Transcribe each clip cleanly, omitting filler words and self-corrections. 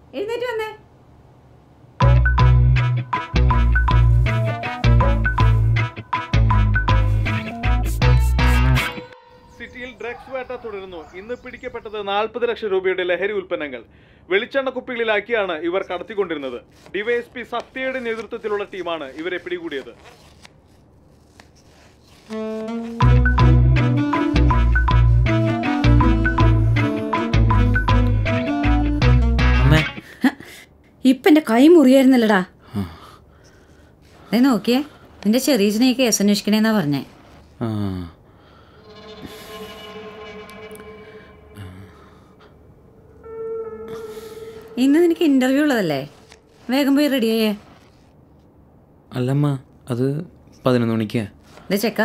എഴുന്നേറ്റ് വന്നേ. സിറ്റിയിൽ ഡ്രഗ്സ് വേട്ട തുടരുന്നു. ഇന്ന് പിടിക്കപ്പെട്ടത് 40 ലക്ഷം രൂപയുടെ ലഹരി ഉൽപ്പന്നങ്ങൾ വെളിച്ചെണ്ണ കുപ്പികളിലാക്കിയാണ് ഇവർ കടത്തിക്കൊണ്ടിരുന്നത്. ഡിവൈഎസ്പി സത്യയുടെ നേതൃത്വത്തിലുള്ള ടീമാണ് ഇവരെ പിടികൂടിയത്. ഇപ്പൊ എന്റെ കൈ മുറിയായിരുന്നല്ലടാ. നോക്കിയേ, നിന്റെ ചെറിയച്ഛനെ കേസ് അന്വേഷിക്കണേന്നാ പറഞ്ഞേ. ഇന്ന് നിനക്ക് ഇന്റർവ്യൂ ഉള്ളതല്ലേ, വേഗം പോയി റെഡിയായേ. അല്ലമ്മ, അത് 11 മണിക്കാ. ചെക്ക,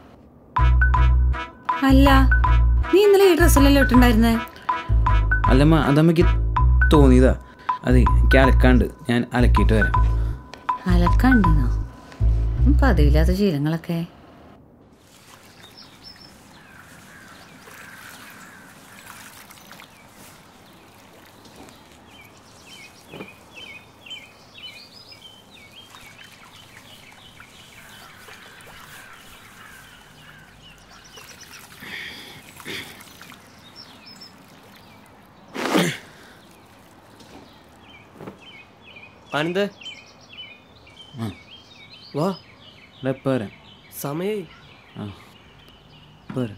അല്ല നീ ഇന്നലെ ഈ ഡ്രസ്സല്ലല്ലോ ഇട്ടുണ്ടായിരുന്നേ. അല്ലമ്മ, അതമ്മയ്ക്ക് തോന്നിയതാ. അതെ, എനിക്ക് അലക്കാണ്ട്, ഞാൻ അലക്കിയിട്ട് വരാം. അലക്കാണ്ടെന്നോ? പതിവില്ലാത്ത ശീലങ്ങളൊക്കെ. ആനന്ദ, വാ. എപ്പോൾ വരാം? സമയായി. വരാം.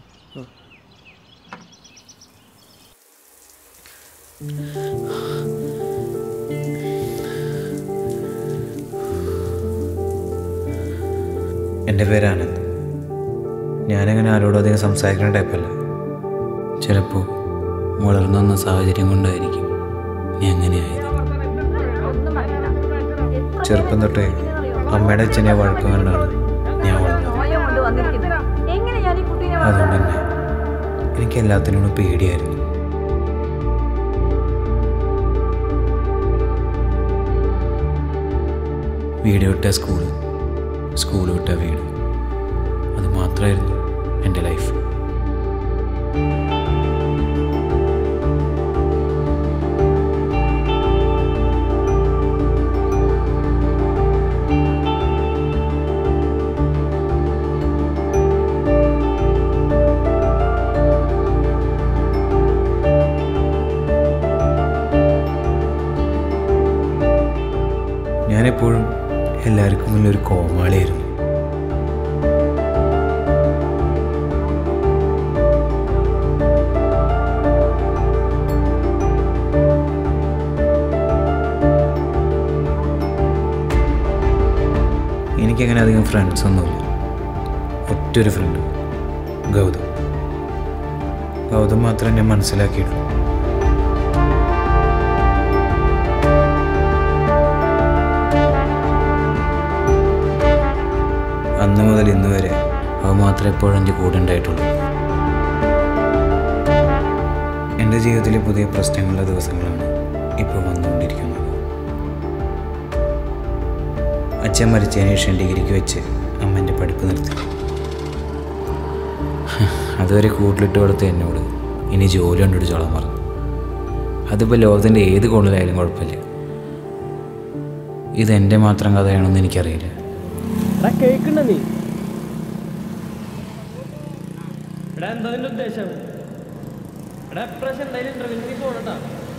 എൻ്റെ പേര് ആനന്ദ്. ഞാനങ്ങനെ ആരോടും അധികം സംസാരിക്കുന്ന ടൈപ്പല്ല. ചിലപ്പോൾ വളർന്നു വന്ന സാഹചര്യം കൊണ്ടായിരിക്കും ഞാൻ അങ്ങനെയായത്. ചെറുപ്പം തൊട്ടേ അമ്മയുടെ അച്ഛനെ വഴക്കം കണ്ടാണ് ഞാൻ വളർന്നത്. അതുകൊണ്ട് തന്നെ എനിക്ക് എല്ലാത്തിനോടും പേടിയായിരുന്നു. വീട് വിട്ട സ്കൂള്, സ്കൂൾ വിട്ട വീട്, അത് മാത്രമായിരുന്നു എൻ്റെ ലൈഫ്. ഞാനെപ്പോഴും എല്ലാവർക്കും മുന്നൊരു കോമാളിയായിരുന്നു. എനിക്കങ്ങനെ അധികം ഫ്രണ്ട്സൊന്നുമില്ല. ഒറ്റൊരു ഫ്രണ്ട്, ഗൗതം. ഗൗതം മാത്രമേ ഞാൻ മനസ്സിലാക്കിയിട്ടുള്ളൂ. അന്ന് മുതൽ ഇന്ന് വരെ അവ മാത്രമേ എപ്പോഴും എൻ്റെ കൂടെ ഉണ്ടായിട്ടുള്ളൂ. എൻ്റെ ജീവിതത്തിലെ പുതിയ പ്രശ്നങ്ങളുടെ ദിവസങ്ങളാണ് ഇപ്പോൾ വന്നുകൊണ്ടിരിക്കുന്നത്. അച്ഛൻ മരിച്ചതിന് ശേഷം ഡിഗ്രിക്ക് വെച്ച് അമ്മ എൻ്റെ പഠിപ്പ് നിർത്തി. അതുവരെ കൂട്ടിലിട്ട് കൊടുത്ത് എന്നോട് ഇനി ജോലി കണ്ടുപിടിച്ചോളാൻ പറഞ്ഞു. അതിപ്പോൾ ലോകത്തിൻ്റെ ഏത് കോണിലായാലും കുഴപ്പമില്ല. ഇതെൻ്റെ മാത്രം കഥയാണെന്ന് എനിക്കറിയില്ല. കേൾക്കണ്ട നീ? എടാ, എന്താ നിന്റെ ഉദ്ദേശം? എടാ, എപ്രാവശ്യം എന്തായാലും ഇന്റർവ്യൂ നീ പോണട്ടാ.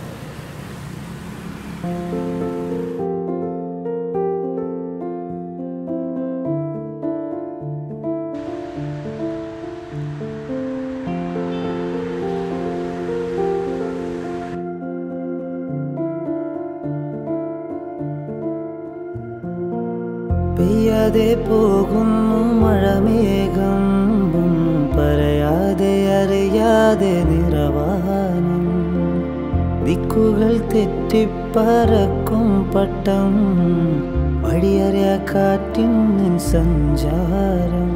പെയ്യാതെ പോകുന്നു മഴമേഘം, പറയാതെ അറിയാതെ നിറവാനം, ദിക്കുകൾ തെറ്റിപ്പറക്കും പട്ടം, വഴിയറിയ കാറ്റിൻ സഞ്ചാരം.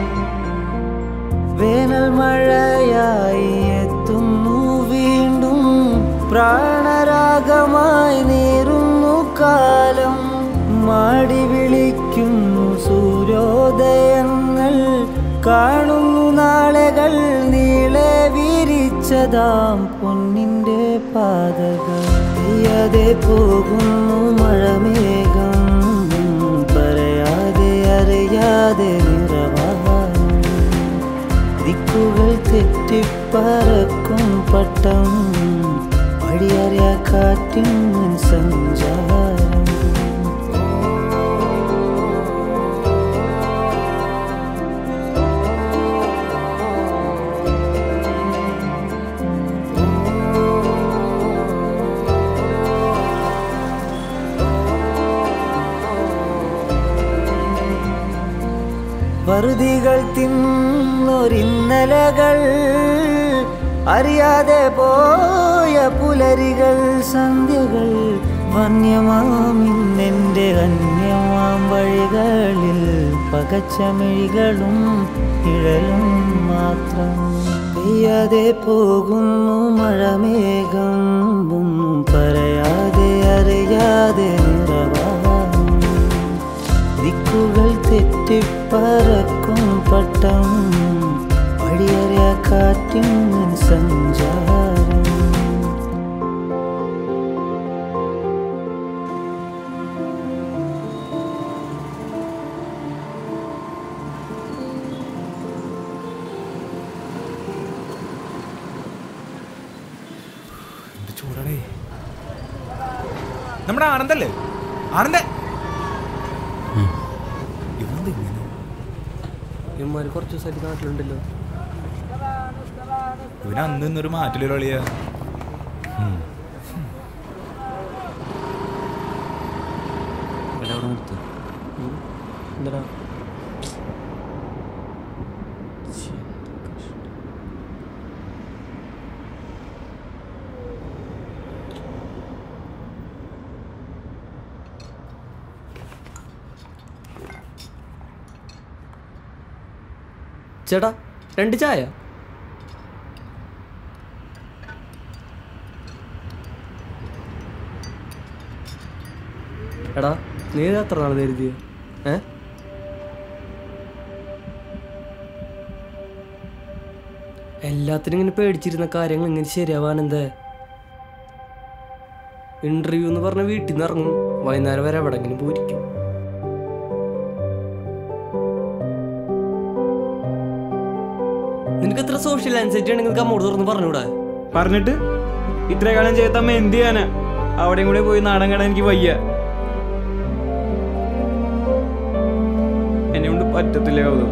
വേനൽ മഴയായി എത്തുന്നു വീണ്ടും കാണുന്നു നാളുകൾ നീളെ വിരിച്ചതാം പൊന്നിൻ്റെ പാതകൾ. പെയ്യാതെ പോകുന്നു മഴമേഘം, പറയാതെ അറിയാതെ നിറവാനം. ദിക്കുകൾ തെറ്റിപ്പറക്കും പട്ടം, വഴിയറിയാ കാറ്റിൻ സഞ്ചാരം. വറുതികൾ തിന്നൊരിന്നലകൾ, അറിയാതെ പോയ പുലരികൾ, സന്ധ്യകൾ, വന്യമാമിന്നെൻ്റെ അന്യമാം വഴികളിൽ പകച്ചമിഴികളും നിഴലും മാത്രം. പെയ്യാതെ പോകുന്നു മഴമേഘം, പറയാതെ അറിയാതെ നിറവാനം. ദിക്കുകൾ തെറ്റിപ്പറക്കും പട്ടം, വഴിയറിയാ കാറ്റിൻ സഞ്ചാരം. ചൂടേ നമ്മുടെ ആനന്ദല്ലേ? ആനന്ദ ഇവന്മാര് കുറച്ച് ദിവസമായിട്ട് നാട്ടിലുണ്ടല്ലോ. ഇവന് അന്ന് ഇന്നൊരു മാറ്റിലൊരു കളിയാ. എന്താ ചേട്ടാ 2 ചായ? എടാ നീ എത്ര നാൾ കരുതിയ? എല്ലാത്തിനും ഇങ്ങനെ പേടിച്ചിരുന്ന കാര്യങ്ങൾ ഇങ്ങനെ ശരിയാവാൻ എന്താ? ഇന്റർവ്യൂ എന്ന് പറഞ്ഞ വീട്ടിൽ നിന്ന് ഇറങ്ങും, വൈകുന്നേരം വരെ എവിടെങ്കിലും പോയിരിക്കും. നിനക്ക് എത്ര സോഷ്യൽ ആൻസൈറ്റി ആണെങ്കിൽ നിനക്ക് അമ്മോട് തുറന്ന് പറഞ്ഞൂടാ? പറഞ്ഞിട്ട് ഇത്രേ കാലം ചെയ്തമ്മ എന്ത് ചെയ്യാനാ? അവിടെയും കൂടെ പോയി നാടൻ കാണാൻ എനിക്ക് വയ്യ. എന്നെ കൊണ്ട് പറ്റത്തില്ല കൗതുകം.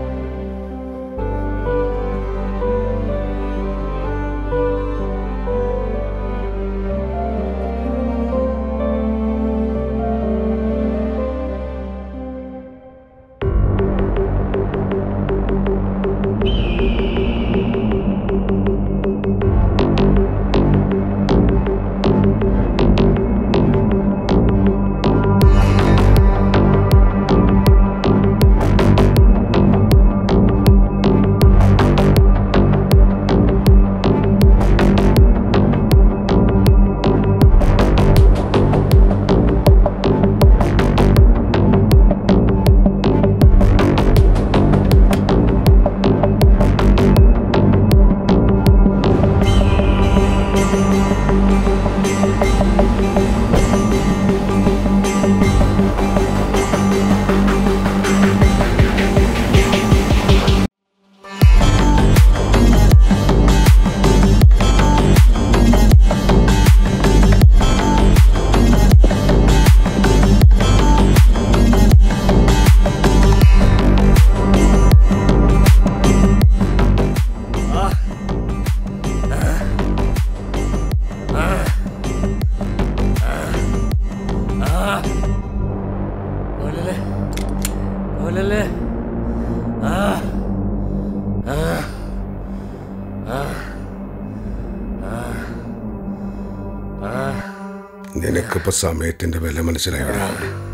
നിനക്കിപ്പോ സമയത്തിന്റെ വില മനസ്സിലായടാ.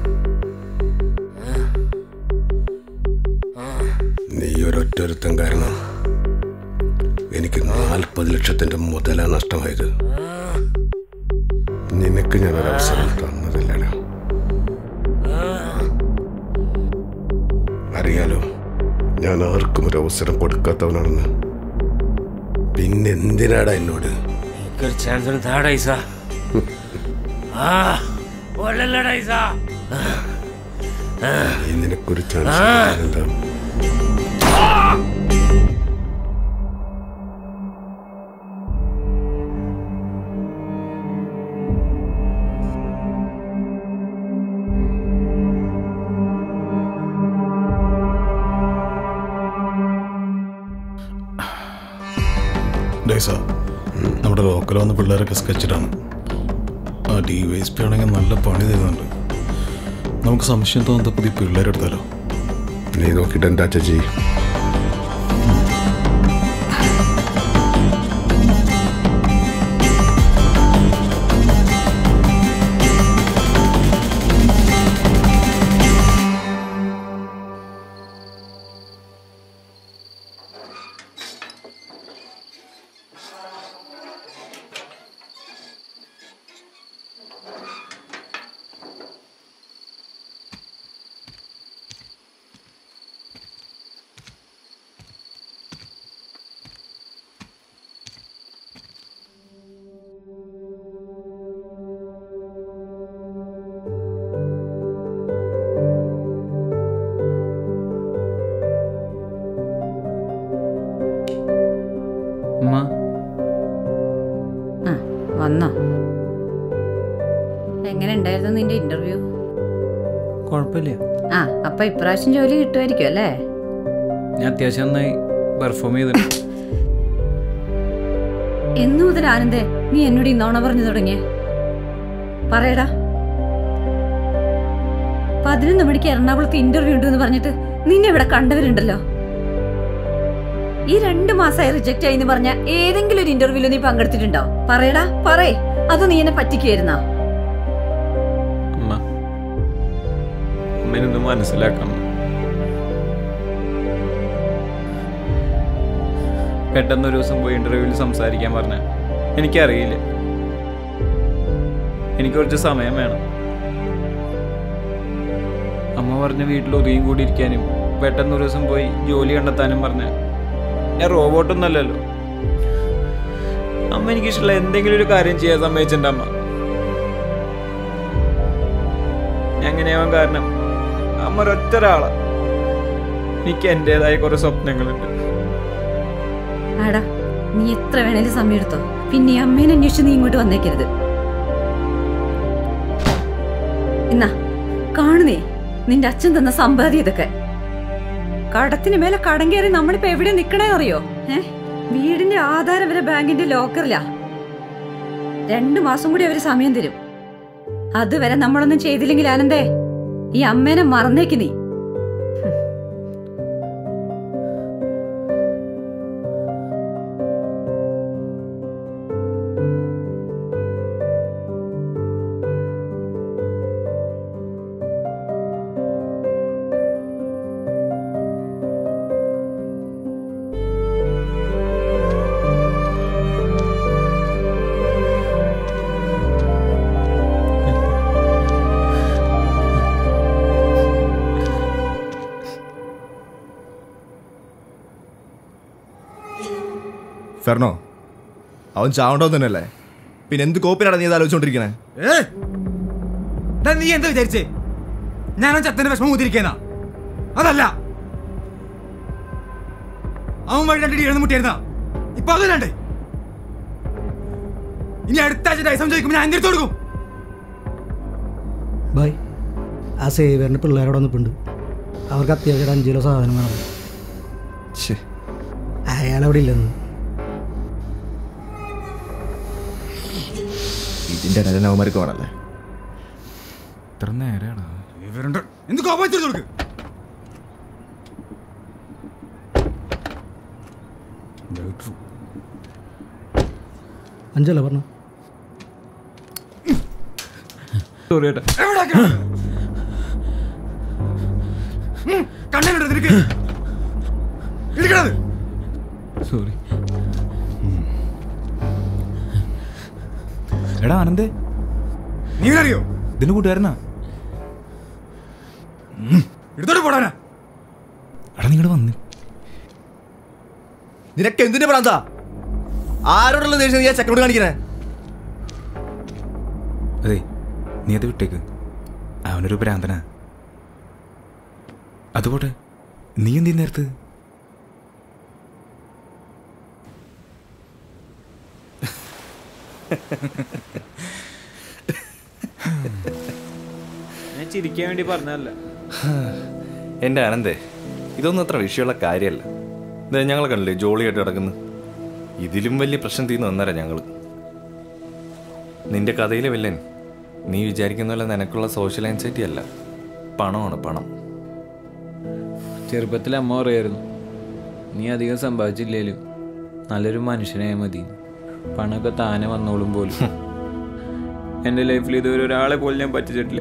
നീ ഒരൊറ്റൊരുത്തം കാരണം എനിക്ക് 40 ലക്ഷത്തിന്റെ മുതലാ നഷ്ടമായത്. നിനക്ക് ഞാനൊരവസരം തന്നതില്ലടാ. അറിയാലോ ഞാൻ ആർക്കും ഒരു അവസരം കൊടുക്കാത്തവനാണെന്ന്. പിന്നെന്തിനാടാ എന്നോട്? നിനക്കൊരു ചാൻസ് എന്താ? നമ്മുടെ ലോക്കൽ വന്ന പിള്ളേരൊക്കെ സ്കെച്ചിട്ടാണ്. ആ DYSP ആണെങ്കിൽ നല്ല പണി തരുന്നുണ്ട്. നമുക്ക് സംശയം തോന്നുന്ന പുതിയ പിള്ളേരെടുത്താലോ? നീ നോക്കിയിട്ട് എന്താ ചേച്ചി? വന്നോ? എങ്ങനെ ഉണ്ടായിരുന്നു നിന്റെ ഇന്റർവ്യൂ? കുഴപ്പമില്ല. അപ്പൊ ഇപ്രാവശ്യം ജോലി കിട്ടുമായിരിക്കും അല്ലേ? ഞാൻ അത്യാവശ്യം നന്നായി പെർഫോം ചെയ്തിട്ടുണ്ട്. എന്നു മുതൽ ആനന്ദേ നീ എന്നോട് ഇന്നോണ പറഞ്ഞു തുടങ്ങിയേ? പറയടാ. 11 മണിക്ക് എറണാകുളത്ത് ഇന്റർവ്യൂ ഉണ്ടെന്ന് പറഞ്ഞിട്ട് നിന്നെ ഇവിടെ കണ്ടവരുണ്ടല്ലോ. ഈ 2 മാസമായി റിജക്റ്റ് ആയി എന്ന് പറഞ്ഞ ഏതെങ്കിലും ഒരു ഇന്റർവ്യൂല് നീ പങ്കെടുത്തിട്ടുണ്ടോ? പറയടാ, പറയേ. അത് നീ എന്നെ പറ്റിക്കായിരുന്നോ? മനസ്സിലാക്കണം. പെട്ടെന്നൊരു ദിവസം പോയി ഇന്റർവ്യൂവിൽ സംസാരിക്കാൻ പറഞ്ഞ എനിക്കറിയില്ല. എനിക്ക് കുറച്ച് സമയം വേണം. അമ്മ പറഞ്ഞ വീട്ടിൽ ഒതുങ്ങിയും കൂടി ഇരിക്കാനും പെട്ടെന്നൊരു ദിവസം പോയി ജോലി കണ്ടെത്താനും പറഞ്ഞ ഞാൻ റോബോട്ടൊന്നല്ലല്ലോ. അമ്മ എനിക്കിഷ്ടമുള്ള എന്തെങ്കിലും ഒരു കാര്യം ചെയ്യാൻ സമ്മതിച്ചിട്ടുണ്ട് അമ്മ. എങ്ങനെയാവാൻ കാരണം അമ്മ ഒരൊറ്റ ഒരാളാ. എനിക്ക് എന്റേതായ കുറെ സ്വപ്നങ്ങളുണ്ട്. ആടാ, നീ എത്ര വേണേലും സമയം എടുത്തോ. പിന്നെ അമ്മേനെ അന്വേഷിച്ച് നീ ഇങ്ങോട്ട് വന്നേക്കരുത്. എന്നാ കാണുന്നേ നിന്റെ അച്ഛൻ തന്ന സമ്പാദ്യം ഇതൊക്കെ. കടത്തിന് മേലെ കടം കയറി നമ്മളിപ്പോ എവിടെ നിക്കണേ അറിയോ? വീടിന്റെ ആധാരം വരെ ബാങ്കിന്റെ ലോക്കറിലാ. 2 മാസം കൂടി അവര് സമയം തരും. അതുവരെ നമ്മളൊന്നും ചെയ്തില്ലെങ്കിൽ ആനന്ദേ ഈ അമ്മേനെ മറന്നേക്ക് നീ. ഫെർണോ, അവൻ ചാവണ്ടോ തന്നെയല്ലേ? പിന്നെ എന്ത് കോപ്പിനാണ് നീ ആലോചിച്ചോണ്ടിരിക്കണേ? നീ എന്താ വിചാരിച്ചേ? ഞാനോ ചത്തന്റെ വിഷമം ഊതിരിക്കാനാ? അതല്ല, അവൻ വഴി 2 എഴുന്ന് മുട്ടിയായിരുന്ന ഇപ്പൊ അതിലുണ്ട്. ഇനി അടുത്ത ആഴ്ച ഡൈസം ചോദിക്കുമ്പോൾ ഞാൻ എന്തെടുത്ത് കൊടുക്കും? ബൈ, ആ സേവറിന്റെ പിള്ളേരോട് വന്നിട്ടുണ്ട്. അവർക്ക് അത്യാവശ്യം 5 കിലോ സാധനം വേണം. അയാളവിടെ ഇല്ലെന്ന്. ഇതിന്റെ രചനവന്മാർക്ക് വേണല്ലേ? ഇത്ര നേരാണ് എന്ത് കോപ്പിച്ചു കൊടുക്ക്. അഞ്ചല്ല പറഞ്ഞു. സോറി. എടാ ആനന്ദേ, നീ അറിയോ ഇതിന്റെ കൂട്ടുകാരനാ? എടുത്തോട്ട് പോടാനാ. എടാ നിങ്ങടെ വന്ന് നിനക്ക് എന്തിന്റെ പ്രാന്താ? ആരോടുള്ള ദേഷ്യം നീ ആ ചെക്കനോട് കാണിക്കണേ? അതെ, നീ അത് വിട്ടേക്ക്. അവനൊരു ഭ്രാന്തനാ. അതുപോട്ടെ, നീ എന്തി നേരത്ത്? ഞാൻ ചിരിക്കാൻ വേണ്ടി പറഞ്ഞല്ല. എൻ്റെ ആനന്ദേ, ഇതൊന്നും അത്ര വിഷയമുള്ള കാര്യമല്ല. ഇതാ ഞങ്ങൾ കണ്ടില്ലേ ജോളിയായിട്ട് കിടക്കുന്നു. ഇതിലും വലിയ പ്രശ്നം തീർന്നു വന്നേരാ ഞങ്ങൾ. നിന്റെ കഥയിലെ വില്ലൻ നീ വിചാരിക്കുന്ന പോലെ നിനക്കുള്ള സോഷ്യൽ ആൻസൈറ്റി അല്ല, പണമാണ്, പണം. ചെറുപ്പത്തിൽ അമ്മ പറയായിരുന്നു, നീ അധികം സമ്പാദിച്ചില്ലേലും നല്ലൊരു മനുഷ്യനായ മതി, പണമൊക്കെ താനെ വന്നോളും പോലും. എൻ്റെ ലൈഫിൽ ഇതുവരെ ഒരാളെ പോലും ഞാൻ പറ്റിച്ചിട്ടില്ല.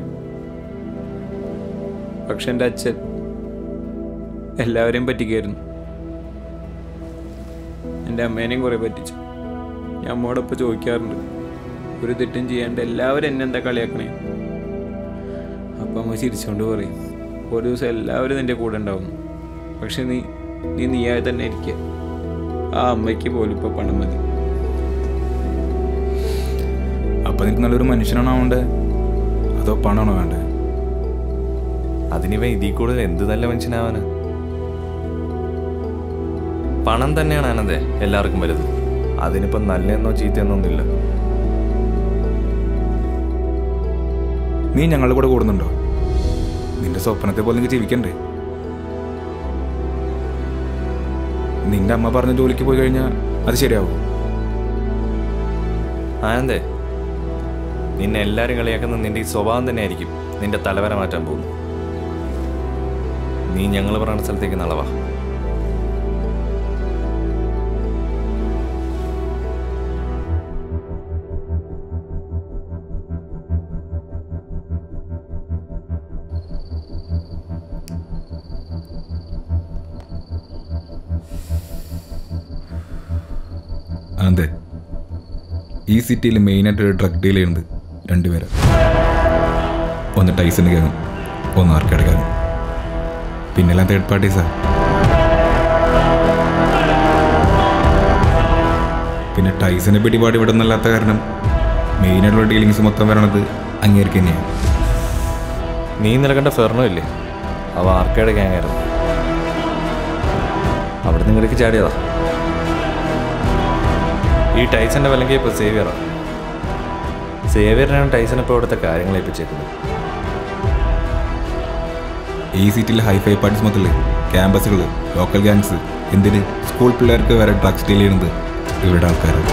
പക്ഷെ എൻ്റെ അച്ഛൻ എല്ലാവരെയും പറ്റിക്കായിരുന്നു. എൻ്റെ അമ്മേനെയും കുറേ പറ്റിച്ചു. ഞാൻ അമ്മയോടൊപ്പം ചോദിക്കാറുണ്ട്, ഒരു തെറ്റും ചെയ്യാണ്ട് എല്ലാവരും എന്നെ എന്താ കളിയാക്കണേ? അപ്പം അമ്മ ചിരിച്ചുകൊണ്ട് പറയും, ഒരു ദിവസം എല്ലാവരും നിൻ്റെ കൂടെ ഉണ്ടാവും, പക്ഷെ നീയായി തന്നെ ഇരിക്കുക. ആ അമ്മയ്ക്ക് പോലും ഇപ്പോൾ പണം മതി. അപ്പം നിനക്ക് നല്ലൊരു മനുഷ്യനാണോ വേണ്ടേ, അതോ പണമാണോ വേണ്ടേ? അതിനിവ ഇതിൽ കൂടുതൽ എന്ത് നല്ല മനുഷ്യനാവാന്? പണം തന്നെയാണ് ആനന്ദേ എല്ലാവർക്കും വലുത്. അതിനിപ്പം നല്ലെന്നോ ചീത്തയെന്നൊന്നുമില്ല. നീ ഞങ്ങളുടെ കൂടെ കൂടുന്നുണ്ടോ? നിന്റെ സ്വപ്നത്തെ പോലെ നിങ്ങൾക്ക് ജീവിക്കണ്ടേ? നിന്റെ അമ്മ പറഞ്ഞ ജോലിക്ക് പോയി കഴിഞ്ഞാൽ അത് ശരിയാവും. ആനന്ദേ, നിന്നെ എല്ലാവരും കളിയാക്കുന്ന നിന്റെ ഈ സ്വഭാവം തന്നെ ആയിരിക്കും നിന്റെ തലവര മാറ്റാൻ പോകുന്നു. നീ ഞങ്ങൾ പറയുന്ന സ്ഥലത്തേക്ക് നാളെ വാ. അതെ, ഈ സിറ്റിയിൽ മെയിനായിട്ട് ഡ്രഗ് ഡീൽ ചെയ്യുന്നത് രണ്ടുപേരാണ്. ഒന്ന് ടൈസൺ ഗാങ്ങും, ഒന്ന് ആർക്കേഡ് ഗാങ്ങും, പിന്നെല്ലാം തേർഡ് പാർട്ടീസാണ്. പിന്നെ ടൈസനെ പിടിപാട് ഇവിടെ നിന്നല്ലാത്ത കാരണം മെയിനായിട്ടുള്ള ഡീലിങ്സ് മൊത്തം വരണത് അങ്ങേർക്ക് തന്നെയാണ്. നീ നിലകണ്ട ഫെർണോ ഇല്ലേ, അവ ആർക്കേഡ് ഗാങ്ങായിരുന്നു. അവിടെ നിങ്ങളിലേക്ക് ചാടിയതാ. ഈ ടൈസന്റെ വല്ലെങ്കിൽ ഇപ്പോൾ സേവിയറാണ്. സേവിയറിനാണ് ടൈസൺ ഇപ്പോൾ ഇവിടുത്തെ കാര്യങ്ങൾ ഏൽപ്പിച്ചേക്കുന്നത്. ഈ സിറ്റിയിൽ ഹൈഫൈ പാർട്ടീസ് മുതൽ ക്യാമ്പസുകൾ, ലോക്കൽ ഗാങ്സ്, എന്തിന് സ്കൂൾ പിള്ളേർക്ക് വരെ ഡ്രഗ്സ് ഡീൽ ചെയ്യുന്നത് ഇവരുടെ ആൾക്കാരാണ്.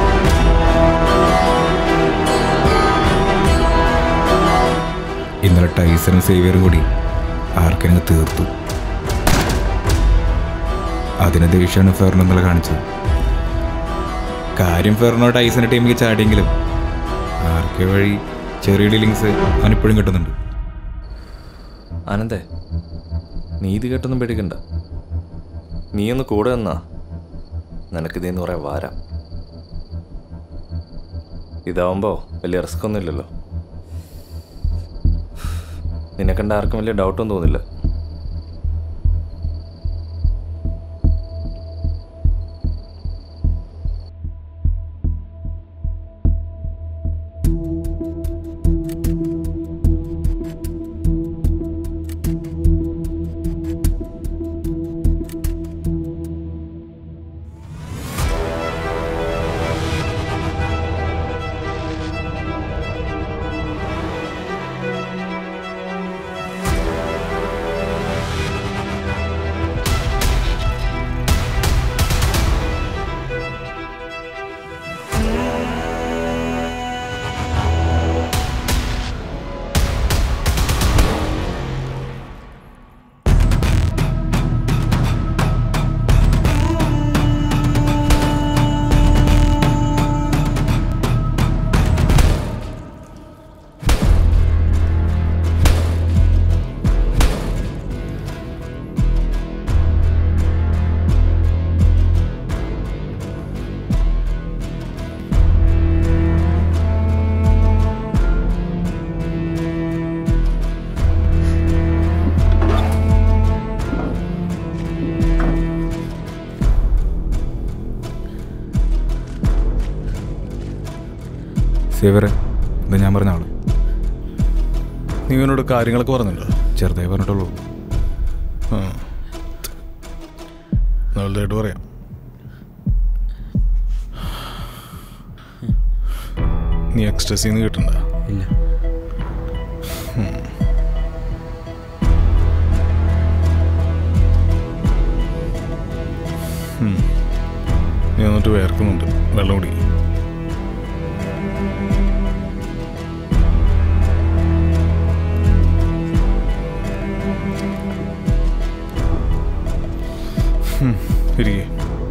ഇന്നലെ ടൈസനും സേവിയറും കൂടി ആർക്കനങ്ങ് തീർത്തു. അതിന് ദേഷ്യമാണ് ഫെർണോ ഇന്നലെ കാണിച്ചത്. കാര്യം ഫെർണോ ടൈസന്റെ ടീമിലേക്ക് ചാടിയെങ്കിലും ആർക്കെ വഴി ചെറിയ ഡീലിങ്സ് അവനിപ്പോഴും കിട്ടുന്നുണ്ട്. ആനന്ദേ, നീ ഇത് കേട്ടൊന്നും പേടിക്കണ്ട. നീയൊന്ന് കൂടെ വന്നാ നിനക്കിതേന്ന് പറയാൻ വാരാം. ഇതാവുമ്പോൾ വലിയ റിസ്ക് ഒന്നും ഇല്ലല്ലോ. നിന്നെ കണ്ട ആർക്കും വലിയ ഡൗട്ടൊന്നും തോന്നില്ല. സേവറെ, എന്താ ഞാൻ പറഞ്ഞ ആള്? നീ ഇവനോട് കാര്യങ്ങളൊക്കെ പറഞ്ഞിട്ടുണ്ടോ? ചെറുതായി പറഞ്ഞിട്ടുള്ളൂ. ആ, നല്ലതായിട്ട് പറയാം. നീ എക്സ്ട്രസീന്ന് കിട്ടണ്ട? ഇല്ല. നീ എന്നിട്ട് വേർക്കുന്നുണ്ട്, വെള്ളം കുടി. ഇരിക്കേ.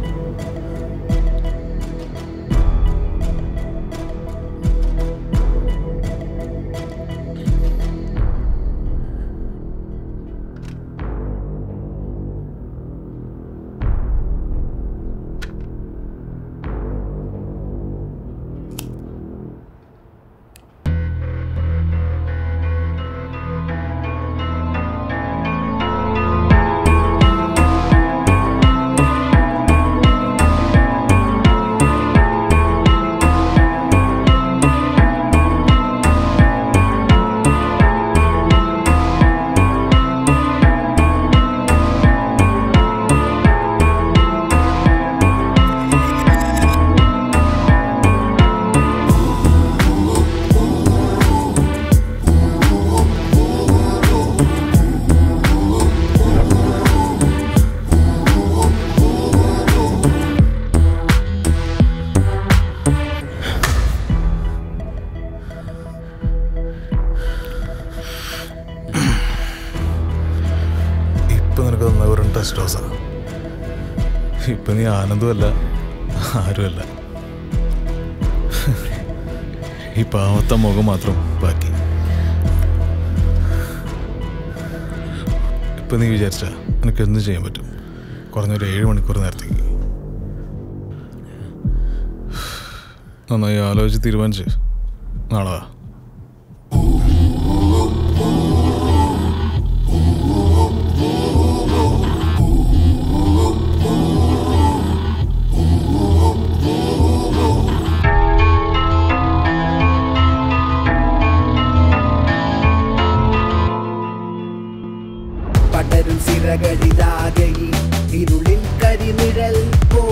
ഇപ്പൊ നീ ആനന്ദമല്ല, ആരുമല്ല. ഈ പാവത്തെ മുഖം മാത്രം ബാക്കി. ഇപ്പൊ നീ വിചാരിച്ചാ എനിക്ക് എന്തും ചെയ്യാൻ പറ്റും, കുറഞ്ഞൊരു 7 മണിക്കൂർ നേരത്തേക്ക്. നന്നായി ആലോചിച്ച് തീരുമാനിച്ച് നാളെ വാ. പടരും സിരകളിലാകെ ഇരുളിൽ കരിനിഴൽ പോ